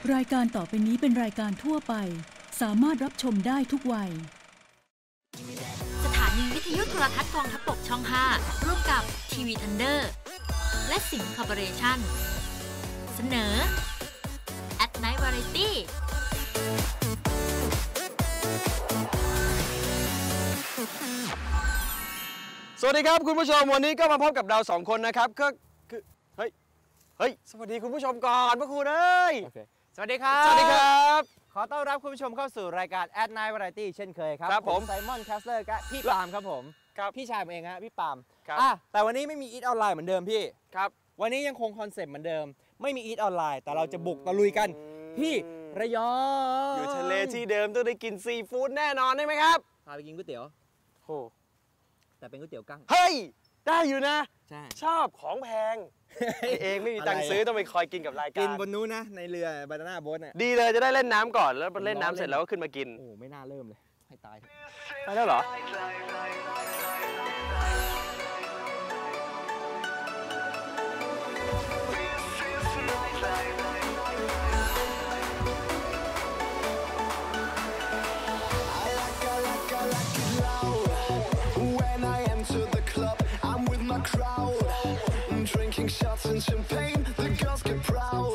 รายการต่อไปนี้เป็นรายการทั่วไปสามารถรับชมได้ทุกวัยสถานีวิทยุโทรทัศน์กองทัพบกช่อง 5 ร่วมกับทีวีทันเดอร์และสิงห์คอร์ปอเรชั่นเสนอ At Night Variety สวัสดีครับคุณผู้ชมวันนี้ก็มาพบกับเรา2คนนะครับก็คือเฮ้ยสวัสดีคุณผู้ชมก่อนพระคุณเอ้ยสวัสดีครับสวัสดีครับขอต้อนรับคุณผู้ชมเข้าสู่รายการ At Night Variety เช่นเคยครับครับผมไซมอนแคสเลอร์กับพี่ปาล์มครับผมครับพี่ชายผมเองฮะพี่ปาล์มครับแต่วันนี้ไม่มี Eat Online เหมือนเดิมพี่ครับวันนี้ยังคงคอนเซ็ปต์เหมือนเดิมไม่มี Eat Online แต่เราจะบุกตะลุยกันที่ระยองอยู่ทะเลที่เดิมต้องได้กินซีฟู้ดแน่นอนได้ไหมครับพาไปกินก๋วยเตี๋ยวโอ้แต่เป็นก๋วยเตี๋ยวกั้งเฮ้ยได้อยู่นะใช่ชอบของแพงเองไม่มีตังค์ซื้อต้องไปคอยกินกับรายการกินบนนู้นนะในเรือบานาน่าโบ๊ทเนี่ยดีเลยจะได้เล่นน้ำก่อนแล้วเล่นน้ำเสร็จแล้วก็ขึ้นมากินโอ้ไม่น่าเริ่มเลยให้ตายเถอะไปแล้วเหรอ Shots and champagne, the girls get proud.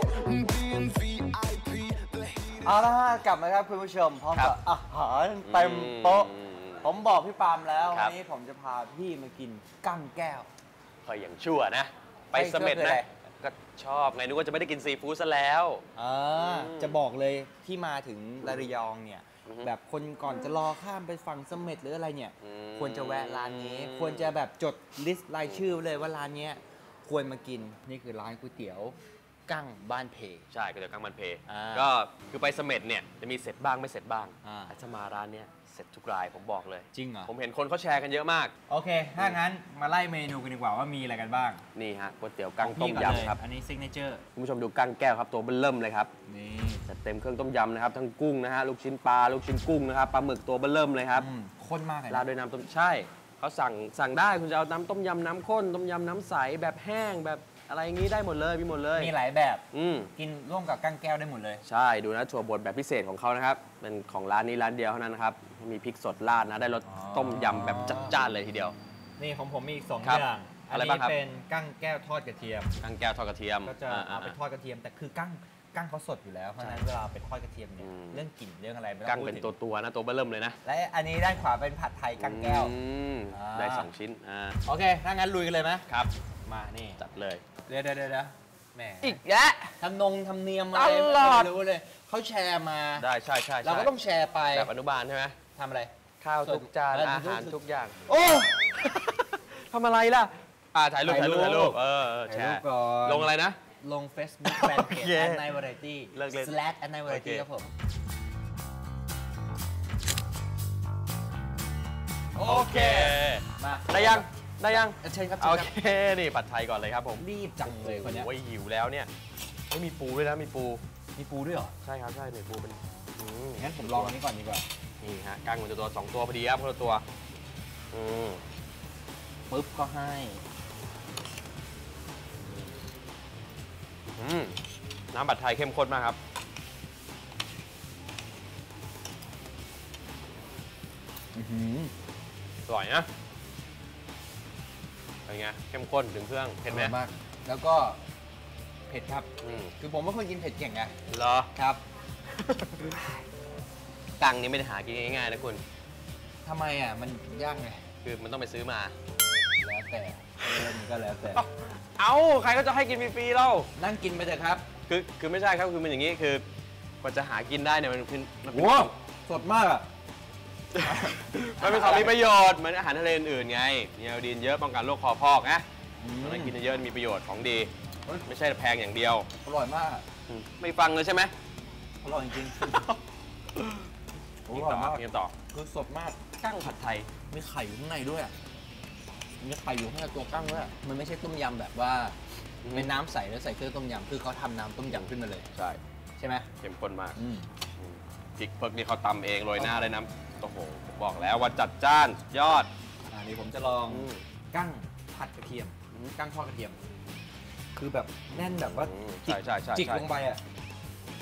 Being VIP, the heat. เอาละฮะกลับมาครับคุณผู้ชมพร้อมกับอาหารเต็มโต๊ะผมบอกพี่ปาล์มแล้ววันนี้ผมจะพาพี่มากินกั้งแก้วคอยอย่างชั่วนะไปเสม็ดนะก็ชอบไงนึกว่าจะไม่ได้กินซีฟู้ดซะแล้วจะบอกเลยที่มาถึงระยองเนี่ยแบบคนก่อนจะรอข้ามไปฝั่งเสม็ดหรืออะไรเนี่ยควรจะแวะร้านนี้ควรจะแบบจดลิสต์รายชื่อเลยว่าร้านนี้ควรมากินนี่คือร้านก๋วยเตี๋ยวกั้งบ้านเพใช่ก๋วยเตี๋ยวกั้งบ้านเพก็คือไปเสม็ดเนี่ยจะมีเสร็จบ้างไม่เสร็จบ้างอาจจะมาร้านเนี้ยเสร็จทุกรายผมบอกเลยจริงเหรอผมเห็นคนเขาแชร์กันเยอะมากโอเคถ้างั้นมาไล่เมนูกันดีกว่าว่ามีอะไรกันบ้างนี่ฮะก๋วยเตี๋ยวกั้งต้มยำครับอันนี้ซิกเนเจอร์คุณผู้ชมดูกั้งแก้วครับตัวเบิ่มเริ่มเลยครับนี่จะเต็มเครื่องต้มยำนะครับทั้งกุ้งนะฮะลูกชิ้นปลาลูกชิ้นกุ้งนะครับปลาหมึกตัวเบิ่มเริ่มเลยครับข้นมากเลยราดด้วยน้ำต้มใช่เขาสั่งได้คุณจะเอาน้ำต้มยำน้ำข้นต้มยำน้ำใสแบบแห้งแบบอะไรอย่างนี้ได้หมดเลยมีหมดเลยมีหลายแบบกินร่วมกับกั้งแก้วได้หมดเลยใช่ดูนะถั่วบดแบบพิเศษของเขานะครับเป็นของร้านนี้ร้านเดียวเท่านั้นนะครับมีพริกสดราดนะได้รสต้มยำแบบจัดจ้านเลยทีเดียวนี่ของผมมีอีก2อย่างอะไรบ้างครับเป็นกั้งแก้วทอดกระเทียมกั้งแก้วทอดกระเทียมก็จะเอาไปทอดกระเทียมแต่คือกั้งเขาสดอยู่แล้วเพราะฉะนั้นเวลาไปทอดกระเทียมเนี่ยเรื่องกลิ่นเรื่องอะไรไม่ต้องพูดถึงกั้งเป็นตัวนะตัวเบิ่มเลยนะและอันนี้ด้านขวาเป็นผัดไทยกั้งแก้วได้2ชิ้นโอเคถ้างั้นลุยกันเลยไหมครับมานี่จัดเลยเดี๋ยวแหมอีกแล้วทำเนียมอะไรไม่รู้เลยเขาแชร์มาได้ใช่เราก็ต้องแชร์ไปแบบอนุบาลใช่ไหมทำอะไรข้าวทุกจานอาหารทุกอย่างโอ้ทำอะไรล่ะถ่ายรูปแชร์ลงอะไรนะลง Facebook แฟนเพจ At Night Variety /At Night Variety ครับผมโอเคมาได้ยังเชิญครับโอเคนี่ผัดไทยก่อนเลยครับผมรีบจังเลยคนนี้หิวแล้วเนี่ยไม่มีปูด้วยนะมีปูด้วยเหรอใช่ครับใช่เนี่ยปูเป็นงั้นผมลองอันนี้ก่อนดีกว่านี่ฮะกั้งมันจะตัว2ตัวพอดีครับคนละตัวปึ๊บก็ให้น้ำผัดไทยเข้มข้นมากครับอร่อยนะเป็นไงเข้มข้นถึงเครื่องเผ็ดไหมมากแล้วก็เผ็ดครับคือผมไม่ค่อยกินเผ็ดเก่งไงเหรอครับกั้งนี้ไม่ได้หากินง่ายๆนะคุณทำไมอ่ะมันยากไงคือมันต้องไปซื้อมาแล้วแต่มันก็แล้วแต่เอาใครก็จะให้กินฟรีๆเรานั่งกินไปเถอะครับคือไม่ใช่ครับคือมันอย่างนี้คือกว่าจะหากินได้เนี่ยมันเป็นสดมากอ่ะมันเป็นของมีประโยชน์เหมือนอาหารทะเลอื่นๆไงมีไอโอดีนเยอะป้องกันโรคคอพอกนะมันกินเยอะมีประโยชน์ของดีไม่ใช่แพงอย่างเดียวอร่อยมากไม่ฟังเลยใช่ไหมอร่อยจริงอร่อยมากต่อคือสดมากกั้งผัดไทยมีไข่อยู่ข้างในด้วยมีไข่อยู่ข้างในตัวกั้งด้วยมันไม่ใช่ต้มยำแบบว่าเป็นน้ำใสแล้วใส่เครื่องต้มยำคือเขาทำน้ำต้มยำขึ้นมาเลยใช่ไหมเข้มข้นมากพริกเพิกนี่เขาตำเองโรยหน้าเลยน้ำโอ้โหผมบอกแล้วว่าจัดจ้านยอดอันนี้ผมจะลองกั้งผัดกระเทียมกั้งทอดกระเทียมคือแบบแน่นแบบว่าจิกลงไปอ่ะ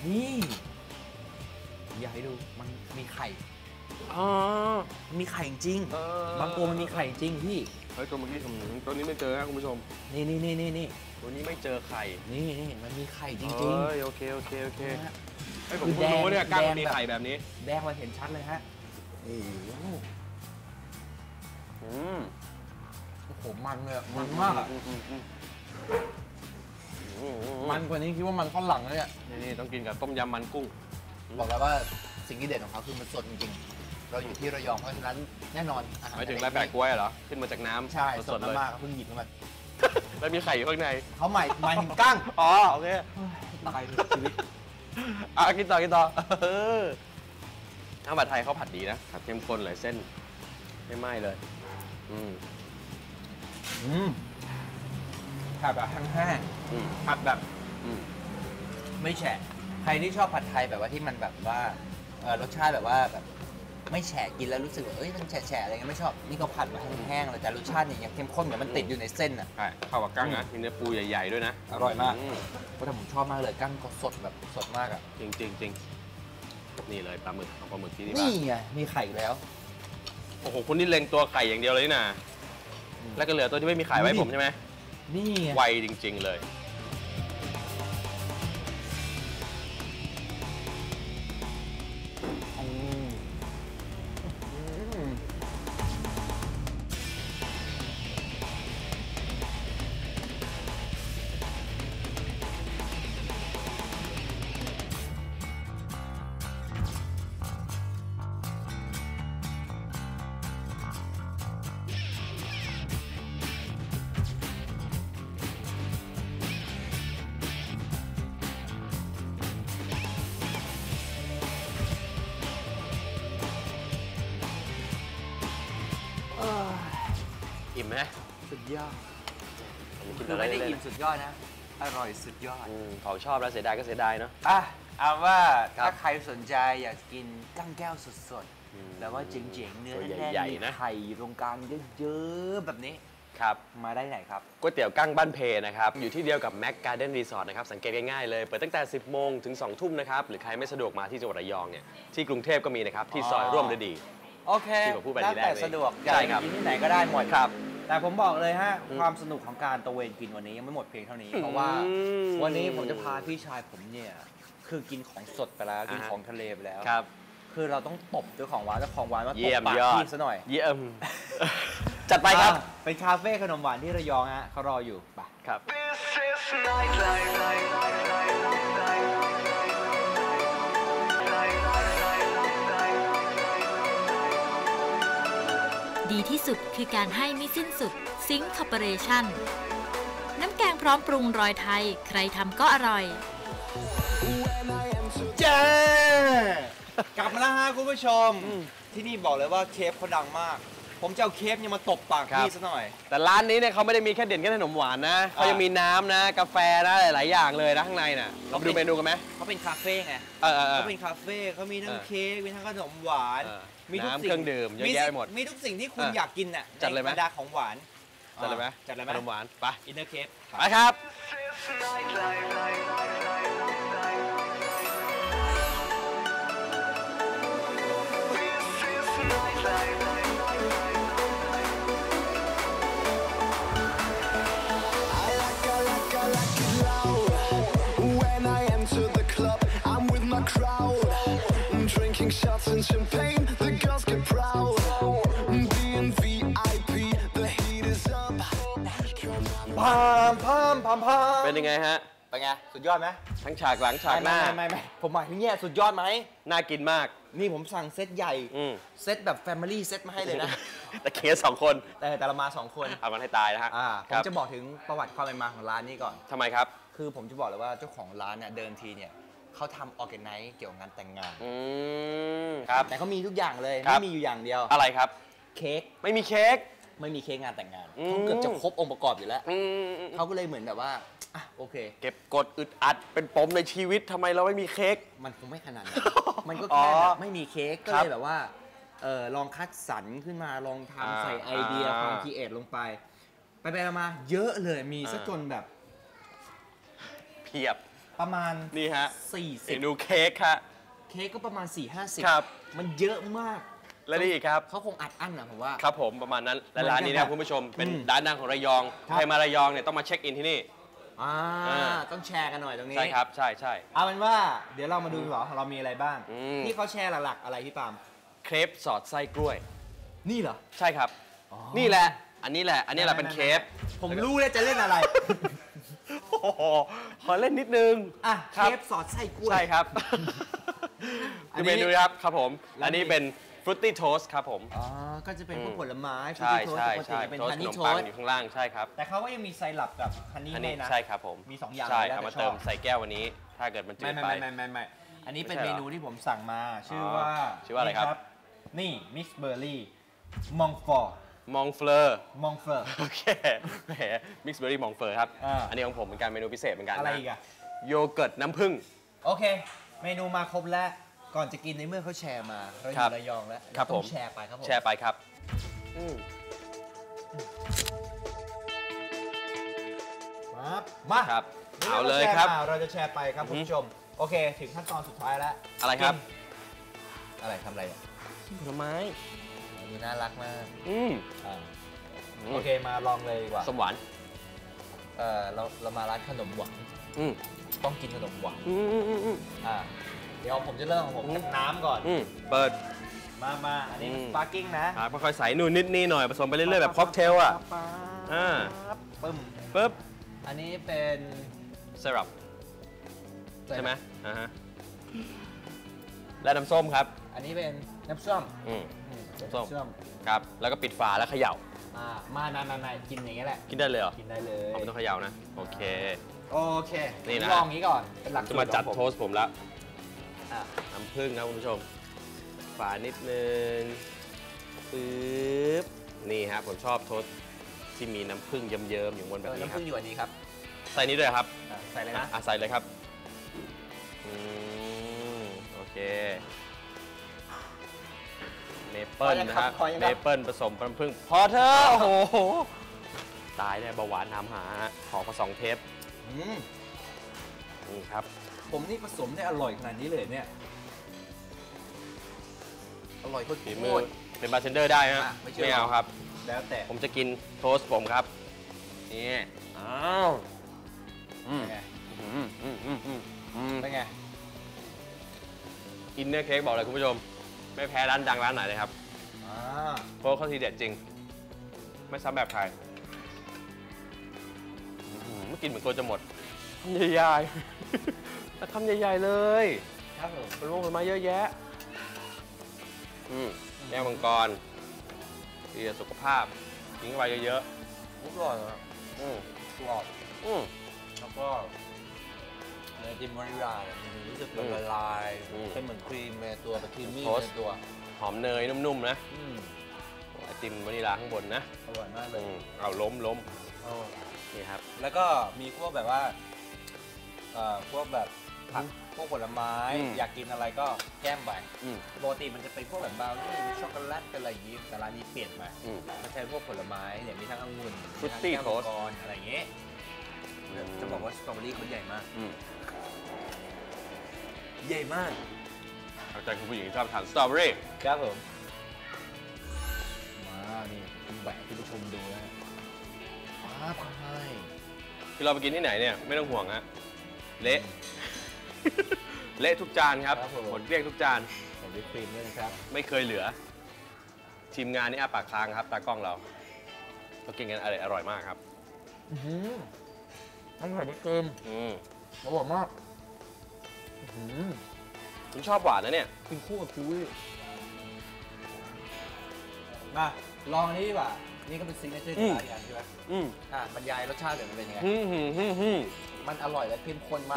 นี่อยากให้ดูมันมีไข่อ๋อมีไข่จริงบางตัวมันมีไข่จริงพี่เฮ้ยตัวเมื่อกี้ตัวนี้ไม่เจอนะคุณผู้ชมนี่ตัวนี้ไม่เจอไข่นี่มันมีไข่จริงเฮ้ยโอเคๆนะฮะเฮ้ยผมเพิ่งรู้เนี่ยกั้งมันมีแดงแบบไข่แบบนี้แดงมาเห็นชัดเลยฮะโอ้โหอืมโอ้โหมันเลยอะมันมากอะ มันกว่านี้คิดว่ามันข้าวหลังเลยอ่ะนี่ต้องกินกับต้มยำมันกุ้งบอกแล้วว่าสิ่งที่เด็ดของเขาคือมันสดจริงๆเราอยู่ที่ระยองเพราะฉะนั้นแน่นอนอาหารหมายถึงไรแปะกล้วยเหรอ ขึ้นมาจากน้ำใช่สดๆเลยมากๆเพิ่งหยิบมาแล้วมีไข่อยู่ข้างในเขาหมายถึงกั้งอ๋อโอเคตายเลยชีวิตกินต่อน้ำผัดไทยเขาผัดดีนะผัดเข้มข้นเลยเส้นไม่ไหม้เลยผัดแบบแห้งๆผัดแบบไม่แฉะใครที่ชอบผัดไทยแบบว่าที่มันแบบว่ารสชาติแบบว่าแบบไม่แฉะกินแล้วรู้สึกว่าเอ้ยมันแฉะอะไรเงี้ยไม่ชอบนี่ก็ผัดมาแห้งๆเลยแต่รสชาติเนี่ยยังเข้มข้นเหมือนมันติดอยู่ในเส้นอ่ะใช่เข้ากับกั้งนะมีเนื้อปูใหญ่ๆด้วยนะอร่อยมาก เพราะแต่ผมชอบมากเลยกั้งก็สดแบบสดมากอ่ะจริงนี่เลยปลาหมึกของปลาหมึกที่นี่นี่ไงมีไข่อีกแล้วโอ้โหคุณนี่เล็งตัวไข่อย่างเดียวเลยนี่นะแล้วก็เหลือตัวที่ไม่มีไข่ไว้ผมใช่ไหมนี่ไงไวจริงๆเลยอิ่มไหมสุดยอดผมกินคืออะไรไม่ได้เลยอิ่มสุดยอดนะ อร่อยสุดยอดของชอบแล้วเสียดายก็เสียดายเนาะเอาว่าครับถ้าใครสนใจอยากกินกั้งแก้วสดๆแล้วว่าเจ๋งๆเนื้อตัวแน่ใหญ่นๆมีๆนะไข่อยู่ตรงกลางเยอะๆแบบนี้ครับมาได้ไหนครับก๋วยเตี๋ยวกั้งบ้านเพนะครับ อยู่ที่เดียวกับแม็กการ์เด้นรีสอร์ทนะครับ สังเกตง่ายๆเลย เปิดตั้งแต่ 10 โมงถึง 2 ทุ่มนะครับ หรือใครไม่สะดวกมาที่จังหวัดระยองเนี่ย ที่กรุงเทพก็มีนะครับ ที่ซอยร่วมฤดีโอเคที่ผมพูดไปทีแล้วแรกแต่เลยสะดวกอยาใช่กครับกินที่ไหนก็ได้หมดครับแต่ผมบอกเลยฮะ ความสนุกของการตระเวนกินวันนี้ยังไม่หมดเพียงเท่านี้ เพราะว่าวันนี้ผมจะพาพี่ชายผมเนี่ยคือกินของสดไปแล้วกินของทะเลไปแล้วครับคือเราต้องตบเจ้าของร้านว่าตเยี่บยมปากยอดพี่ซะหน่อยเยี่ยม จัดไปครับเป็นคาเฟ่ขนมหวานที่ระยองฮะเขารออยู่ไปครับ This is nightlife. ดีที่สุดคือการให้ไม่สิ้นสุดซิงค์คอร์ปอเรชั่นน้ำแกงพร้อมปรุงรอยไทย ใครทำก็อร่อยเจ้กลับมาแล้วฮะคุณผู้ชม ที่นี่บอกเลยว่าเคฟเขาดังมาก ผมจะเอาเคฟเนี่ยมาตบปากครับพี่ซะหน่อยแต่ร้านนี้เนี่ยเขาไม่ได้มีแค่เด่นแค่ขนมหวานนะเขายังมีน้ำนะ กาแฟนะหลายๆอย่างเลยนะข้างในน่ะเราไปดูเมนูกันไหมเขาเป็นคาเฟ่ไง เขาเป็นคาเฟ่เขามีทั้งเค้กมีทั้งขนมหวาน มีทุกน้ำสิ่เครื่องดื่มเยอะแยะไปหมดมีทุกสิ่งที่คุณอยากกินน่ะจัดเลยไหมในบรรดาของหวานจัดเลยไหมจัดเลยไหมขนมหวานไปอินเนอร์เคฟไปครับ When I enter the club, I'm with my crowd. Drinking shots and champagne, the girls get proud. Being VIP, the heat is up. พามพามพามพามเป็นยังไงฮะเป็นไง สุดยอดไหมทั้งฉากหลังฉากหน้าไม่ผมหมายถึงเนี่ยสุดยอดไหมน่ากินมากนี่ผมสั่งเซตใหญ่อืมเซตแบบแฟมิลี่เซตมาให้เลยนะแต่เคส2 คนแต่เรามา 2 คนเอามันให้ตายนะฮะผคมรับจะบอกถึงประวัติความเป็นมาของร้านนี้ก่อนทำไมครับคือผมจะบอกเลยว่าเจ้าของร้านเนี่ยเดิมทีเนี่ยเขาทำออร์แกไนซ์เกี่ยวกับงานแต่งงานครับแต่เขามีทุกอย่างเลยครับไม่มีอยู่อย่างเดียวอะไรครับเค้กไม่มีเค้กไม่มีเค้กงานแต่งงานอืมเขาเกือบจะครบองค์ประกอบอยู่แล้วอืมเขาก็เลยเหมือนแบบว่าอ่ะโอเคเก็บกดอึดอัดเป็นปมในชีวิตทำไมเราไม่มีเค้กมันคงไม่ขนาดนั้น มันก็อ๋แค่อแบบไม่มีเค้กก็ครัเลบยแบบว่าลองคัดสรรขึ้นมาลองอ่าทำใส่ไอเดียความคิดเอทลงไป ไปมาเยอะเลยมีซะจนแบบเพียบประมาณนี่ฮะ เม 40 นูเค้กค่ะเค้กก็ประมาณ 4-50 ครับมันเยอะมากและนี่อีกครับเขาคงอัดอั้นนะผมว่าครับผมประมาณนั้นและร้านนี้นะครับคุณผู้ชมเป็นอืมร้านดังของระยองครับใครมาระยองเนี่ยต้องมาเช็คอินที่นี่อ่าอ่าต้องแชร์กันหน่อยตรงนี้ใช่ครับใช่ใช่เอาเป็นว่าเดี๋ยวเรามาดูเหรอเรามีอะไรบ้างอืมที่เขาแชร์หลักๆอะไรพี่ปาล์มเครปสอดไส้กล้วยนี่เหรอใช่ครับอ๋อนี่แหละ อันนี้แหละ อันนี้แหละเป็นเครปผมรู้แล้วจะเล่นอะไรโอ้โหขอเล่นนิดนึงอ่ะครับเคฟสอดไส้กล้วยใช่ครับอันคือนี้เมนูครับครับผมแล้วอันนี้เป็นฟรุตตี้โทสครับผมอ๋อ ก็จะเป็นพวกผลไม้ใช่ fruity toast ใช่ปกติใช่จะเป็นโทสฮันขนนี่มโทปังสอยู่ข้างล่างใช่ครับแต่เขาก็ยังมีไซรัปกับฮันนี่อันให้นี้นะใช่ครับผมมี2อย่างใช่แล้วเอาแต่มาชอบเติมใส่แก้ววันนี้ ถ้าเกิดมันจืไม่ดไปไม่อันนี้เป็นไม่เมใช่เหรอนูที่ผมสั่งมา ชื่อว่าชื่อว่าอะไรครับนี่มิกซ์เบอร์รี่มองฟอร์มองเฟลอร์มองเฟอร์โอเคแหมมิกซ์เบอร์รี่มองเฟอร์ครับอ่าอันนี้ของผมเป็นการเมนูพิเศษเหมือนกันอะไรนะอีกอะโยเกิร์ตน้ำผึ้งโอเค เมนูมาครบแล้ว ก่อนจะกินในเมื่อเขาแชร์มา เราอครัยู่บระยองแล้วครับเาต้อผงมแชร์ไปครับผมแชร์ไปครับอืมครับมาครับนี่เอาเลยครับเราจะแชร์ไปครับคุณผู้ชม โอเค ถึงขั้นตอนสุดท้ายแล้วอะไรครับกินอะไรทำอะไรอ่ะผลไม้ดูน่ารักมากอืมอ่าโอเคมาลองเลยดีกว่าสมหวานเรามาร้านขนมหวานอืมต้องกินขนมหวานอืมอืมอืมเดี๋ยวผมจะเริ่มของผมจากน้ำก่อนอืมเปิดมาอันนี้สปาร์กิ้งนะครับค่อยๆใส่นู่นนิดนี่หน่อยผสมไปเรื่อยๆแบบค็อกเทลอ่ะ อ่าปึ้มปึ๊บอันนี้เป็นเซรั่มใช่ไหมอ่าฮะและน้ำส้มครับอันนี้เป็นน้ำส้มอืมเป็นส้มน้ำส้มครับ แล้วก็ปิดฝาแล้วเขย่ามากินอย่างเงี้ยแหละกินได้เลยเหรอกินได้เลยเอาไม่ต้องเขย่านะ โอเคโอเคนี่นะลองนี้ก่อน เป็นหลักจะมาจัดสูตรโทของสต์ผมแล้วอ่ะน้ำผึ้งนะคุณผู้ชม ฝานิดนึงปึ๊บ นี่ฮะผมชอบโทสต์ที่มีน้ำผึ้งเยิ้มๆอยู่บนแบบนี้น้ำครัผึ้บงอยู่อันนี้ครับใส่นี้ด้วยครับใส่เลยนะใส่เลยครับโอเค เมเปิลนะฮะพอยังเมครับเปิลผสมน้ำผึ้งพอเธอะโอ้โห ตายเนี่ยเบาหวานถามหาฮะขอมา2 เทป นี่ครับผมนี่ผสมได้อร่อยขนาดนี้เลยเนี่ย อร่อยโคตรฝีมือเป็นบาร์เทนเดอร์ได้ฮะไม่เชื่อไม่เอาครับแล้วแต่ผมจะกินโทสต์ผมครับ นี่อ้าวอืมเป็นไงอืมเป็นไงอินเนอร์เค้กบอกเลยคุณผู้ชม ไม่แพ้ร้านดังร้านไหนเลยครับ เพราะเขาทีเด็ดจริง ไม่ซ้ำแบบใครเมื่อกินเหมือนตัวจะหมดคำใหญ่ๆแต่คำใหญ่ๆเลยครับผมผลไม้ผลไม้เยอะแยะแก้วมังกรดีต่อสุขภาพกินเข้าไปเยอะอร่อยครับๆอืมกรอบอืมแล้วก็เนยติมวานิลาเนี่ยมันรู้สึกละลายอืมเป็นเหมือนครีมในตัวเป็นครีมมี่โทสต์ในตัวหอมเนยนุ่มๆนะอืมไอติมวานิลาข้างบนนะอร่อยมากเลยเอาล้มนี่ครับแล้วก็มีพวกแบบว่าพวกแบบผักพวกผลไม้ อยากกินอะไรก็แก้มไปอืมปกติมันจะเป็นพวกแบบบราวนี่ช็อกโกแลตเป็นอะไรอย่างงี้แต่ร้านนี้เปลี่ยนมาอืมมันใช้พวกผลไม้เนี่ยมีทั้งองุ่น Fruity มีทั้งแก้วมัง Toast กรอะไรอย่างเงี้ยจะบอกว่าสตรอเบอรี่เขาใหญ่มากอืมใหญ่มากเข้าใจคุณผู้หญิงชอบทานสตรอเบอรี่ครับผมมานี่แหวกที่ผู้ชมดูนะป้าบให้คือเราไปกินที่ไหนเนี่ยไม่ต้องห่วงฮะเละ เละทุกจานครับหมดเกลี้ยงทุกจานใส่วิปครีมด้วยนะครับไม่เคยเหลือ ทีมงานนี่อาปากค้างครับตากล้องเรากินกันอร่อยมากครับต้องใส่วิปครีมอร่อยมากผมชอบหวานนะเนี่ยกินคู่กับคุยมาลองอันนี้ดีกว่า นี่ก็เป็นซิกเนเจอร์ที่ร้านอย่างใช่ไหมบรรยายรสชาติเดี๋ยวมันเป็นยังไง มันอร่อยและเข้มข้นมาก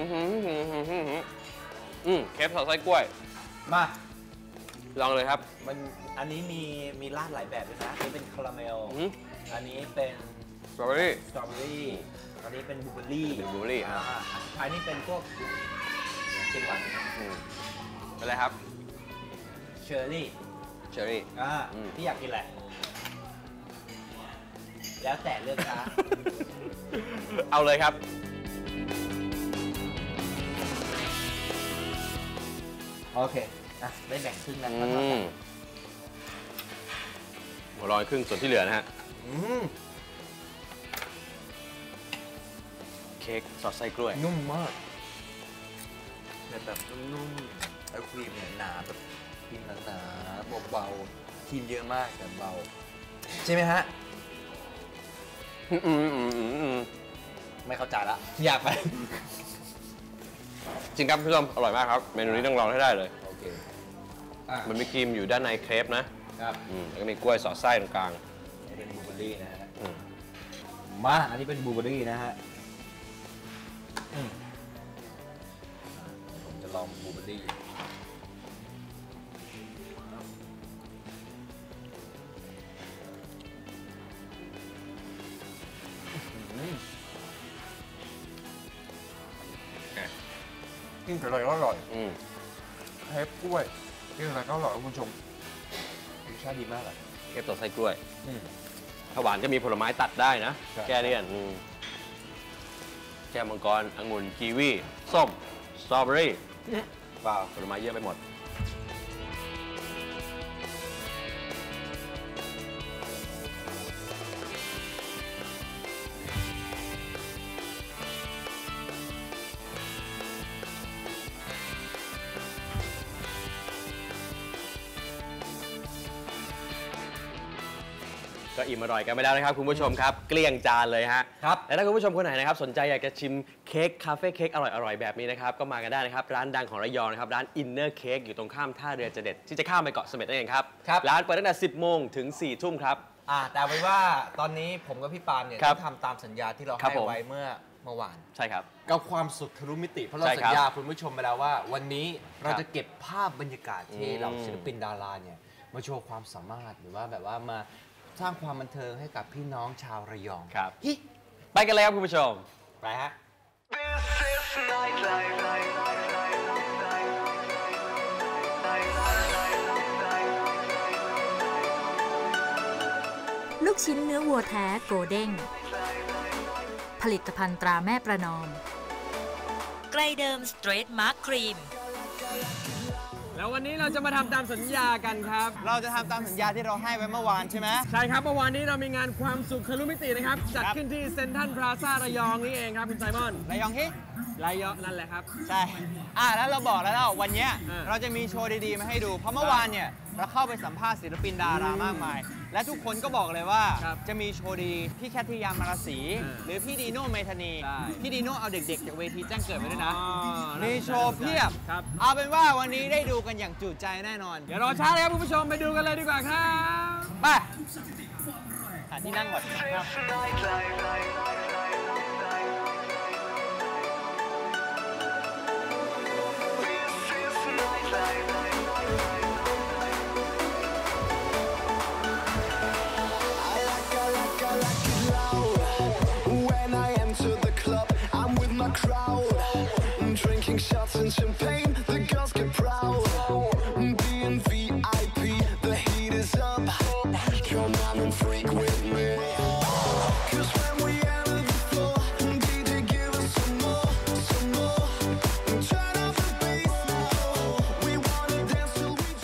เคฟสอดไส้กล้วยมาลองเลยครับอันนี้มีราดหลายแบบด้วยนะอันนี้เป็นคาราเมล อันนี้เป็นสตรอเบอรี่สตรอเบอรี่ อันนี้เป็นบลูเบอร์รี่เป็นบลูเบอร์รี่ครับอันนี้เป็นพวกกินหวานเป็นไรครับเชอร์รี่เชอร์รี่ที่อยากกินแหละ แล้วแต่เลือกนะเอาเลยครับโอเคอ่ะได้แบ่งครึ่งแล้วหัวร้อนครึ่งส่วนที่เหลือนะฮะเค้กสอดไส้กล้วยนุ่มมากแบบนุ่มๆแล้วครีมเนี่ยหนาแบบครีมหนาๆเบาๆครีมเยอะมากแต่เบาใช่ไหมฮะไม่เข้าใจละอยากไปจริงครับคุณผู้ชมอร่อยมากครับเมนูนี้ต้องลองให้ได้เลยโอเคมันมีครีมอยู่ด้านในเครปนะครับแล้วก็มีกล้วยสอดไส้ตรงกลางนี่เป็นบลูเบอร์รี่นะฮะมาอันนี้เป็นบลูเบอร์รี่นะฮะผมจะลองบลูเบอร์รี่กินอะไรก็อร่อยเค้กกล้วยกินอะไรก็อร่อยคุณผู้ชมรสชาติดีมากเลยเค้กสอดไส้กล้วยถ้าหวานก็มีผลไม้ตัดได้นะแก้เลี่ยนแก้วมังกรองุ่นกีวีส้มสตรอเบอรี่ว้าวผลไม้เยอะไปหมดก็อิ่มอร่อยกันไปแล้วนะครับคุณผู้ชมครับเกลี้ยงจานเลยฮะครับและถ้าคุณผู้ชมคนไหนนะครับสนใจอยากจะชิมเค้กคาเฟ่เค้กอร่อยๆแบบนี้นะครับก็มากันได้นะครับร้านดังของระยองนะครับร้านอินเนอร์เค้กอยู่ตรงข้ามท่าเรือเจเด็ดที่จะข้ามไปเกาะเสม็ดนั่นเองครับร้านเปิดตั้งแต่ 10 โมงถึง 4 ทุ่มครับแต่ไว้ว่าตอนนี้ผมกับพี่ปาล์มเนี่ยต้องทำตามสัญญาที่เราให้ไว้เมื่อวานใช่ครับกับความสุขทะลุมิติเพราะเราสัญญาคุณผู้ชมไปแล้วว่าวันนี้เราจะเก็บภาพบรรยากาศที่เราศิลปินดาราเนี่ยมาโชว์ความสามารถหรือว่าแบบว่ามาสร้างความบันเทิงให้กับพี่น้องชาวระยองครับไปกันเลยครับคุณผู้ชมไปฮะลูกชิ้นเนื้อวัวแท้โกเด้งผลิตภัณฑ์ตราแม่ประนอมไกลเดิมสเตรทมาร์คครีมแล้ววันนี้เราจะมาทำตามสัญญากันครับเราจะทำตามสัญญาที่เราให้ไว้เมื่อวานใช่ไหมใช่ครับเมื่อวานนี้เรามีงานความสุขทะลุมิตินะครับจัดขึ้นที่เซ็นทรัลพลาซ่าระยองนี่เองครับคุณไซมอนระยองที่ระยองนั่นแหละครับใช่แล้วเราบอกแล้ววันนี้เราจะมีโชว์ดีๆมาให้ดูเพราะเมื่อวานเนี่ยเราเข้าไปสัมภาษณ์ศิลปินดารามากมายและทุกคนก็บอกเลยว่าจะมีโชว์ดีพี่แคทริยามาราศีหรือพี่ดีโน่เมธานีพี่ดีโน่เอาเด็กๆจากเวทีแจ้งเกิดไปด้วยนะมีโชว์เพียบเอาเป็นว่าวันนี้ได้ดูกันอย่างจุใจแน่นอนเดี๋ยวรอช้าเลยครับคุณผู้ชมไปดูกันเลยดีกว่าครับไปหาที่นั่งก่อน Drinking shots and champagne, the girls get proud. Being VIP, the heat is up. Come on and freak with me. Cause when we enter the floor, DJ give us some more. Turn up the bass now. We wanna dance till we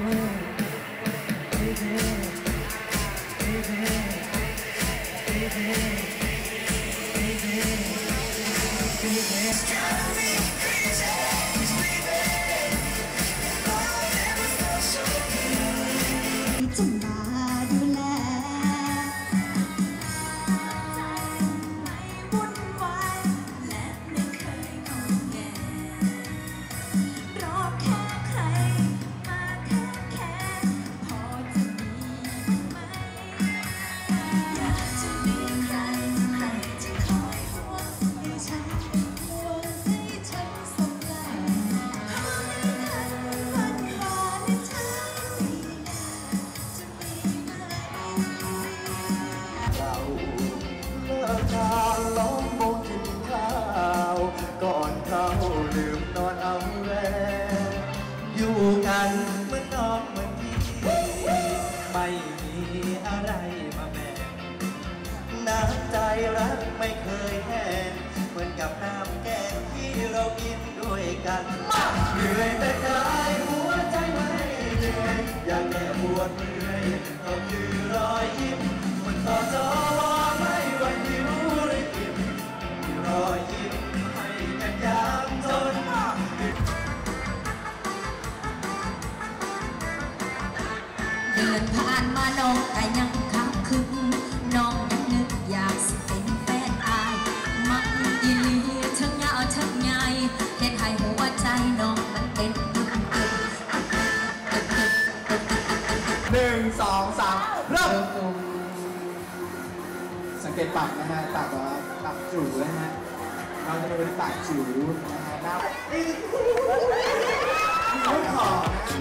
ก่อนเขาลืมนอนเอาแรงอยู่กันเหมือนน้องเหมือนพี่ไม่มีอะไรมาแบ่งน้ำใจรักไม่เคยแห้งเหมือนกับน้ำแกงที่เรากินด้วยกันเหนื่อยแต่กายนให้เขาคือรอยยิ้มบนต่อจอไม่วันหิวหรืออิ่มรอยยิ้มให้กันยามจนเดินผ่านมาน้องก็ยังคักคึกน้องยังนึกอยากสิเป็นแฟนอายมักอีหลีทั้งยาวทั้งใหญ่เฮ็ดให้หัวใจน้องมันเป็น 1 2 3เริ่มสังเกตปากนะฮะปากว่าปากจู๋นะฮะเราจะเป็นปากจู๋นะฮะหน้าไม่ขอ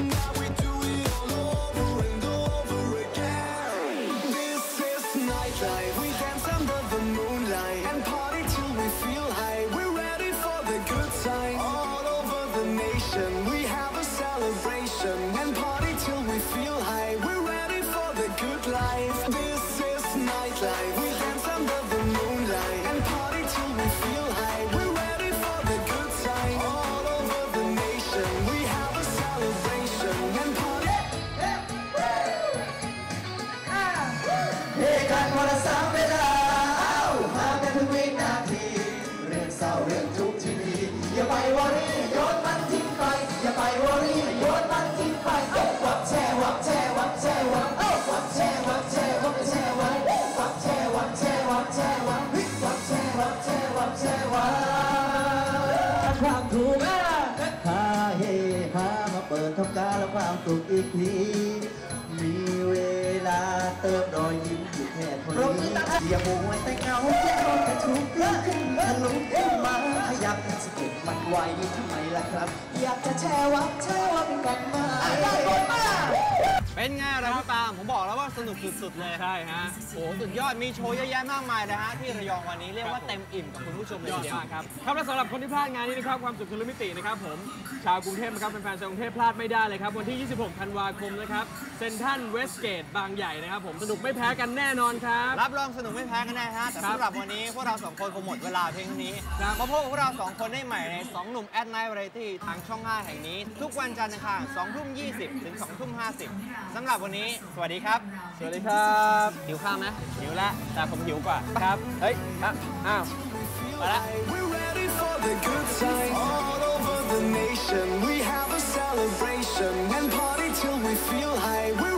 อย่าไปวอรี่โยนมันทิ้งไปอย่าไปวอรี่โยนมันทิ้งไปวับแช่วับแช่วับแช่วับวับแช่วับแช่วับแช่วับวับแช่วับแช่วับแช่วับวับแช่วับแช่วับแช่วับความถูกพาเฮพามาเปิดทำการแล้วความสุขอีกทีมีเวลาเติมรอยยิ้มอยู่แค่เท่านี้อย่ามัวแต่เงาแค่รอแต่ทุกข์ละขึ้นทะลุขึ้นมาขยับสะกิดมันไวทำไมล่ะครับอยากจะแช่วับเป็นกันมาเป็นไงเราพี่ปาล์มผมบอกแล้วว่าสนุกสุดๆเลยใช่ฮะโอ้สุดยอดมีโชว์เยอะแยะมากมายนะฮะที่ระยองวันนี้เรียกว่าเต็มอิ่มกับคุณผู้ชมเลยทีเดียวครับครับและสำหรับคนที่พลาดงานนี้นะครับความสุขทะลุมิตินะครับผมชาวกรุงเทพนะครับเป็นแฟนชาวกรุงเทพพลาดไม่ได้เลยครับวันที่ 26 ธันวาคมนะครับเซ็นทรัลเวสเกตบางใหญ่นะครับผมสนุกไม่แพ้กันแน่นอนครับรับรองสนุกไม่แพ้กันแน่ฮะแต่สำหรับวันนี้พวกเรา2คนคงหมดเวลาเพียงเท่านี้มาพบกับพวกเรา2คนได้ใหม่ใน2หนุ่มแอดไนท์วาไรตี้ทางช่อง 5 แห่งนี้ทุกวันจันทร์อังคาร 20:20 ถึง 20:50 สำหรับวันนี้สวัสดีครับสวัสดีครับหิวข้าวไหมหิวแล้วแต่ผมหิวกว่าครับเฮ้ยอ้าวมาละ We're ready for the good time all over the nation. We have a celebration and party till we feel high.